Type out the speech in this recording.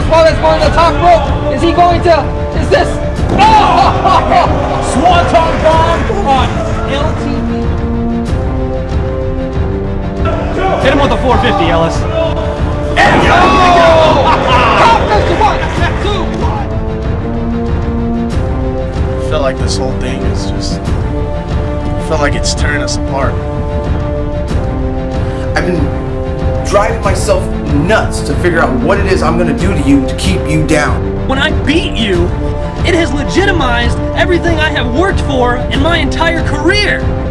Suarez going to the top rope. Is he going to? Is this? Oh! Swanton bomb on LTV. Hit him with a 450, Ellis. And Top Mr. 1, 2, 1. I feel like this whole thing is just, I feel like it's tearing us apart. I've been driving myself nuts to figure out what it is I'm gonna do to you to keep you down. When I beat you, it has legitimized everything I have worked for in my entire career.